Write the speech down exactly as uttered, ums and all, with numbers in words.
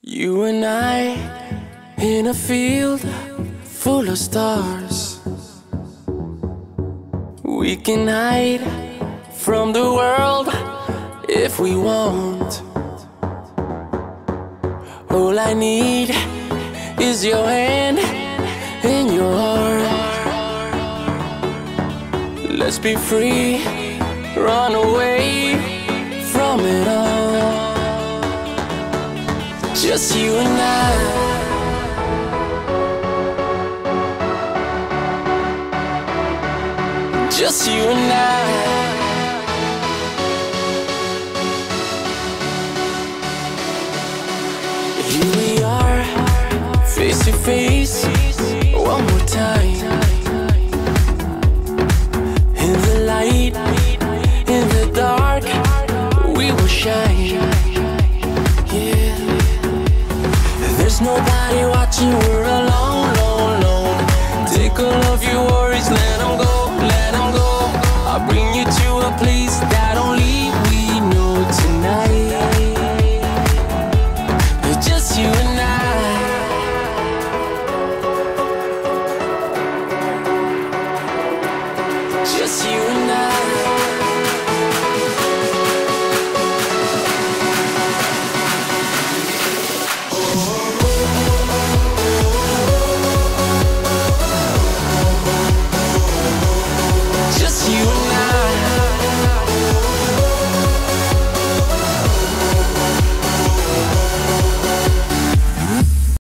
You and I in a field full of stars. We can hide from the world if we want. All I need is your hand and your heart. Let's be free, run away from it all. Just you and I. Just you and I. Here we are, face to face, one more time. In the light, in the dark, we will shine. Yeah. There's nobody watching, we're alone, alone, alone. Take all of your worries, let them go, let them go. I'll bring you to a place that only we know tonight. Just you and I. Just you and I.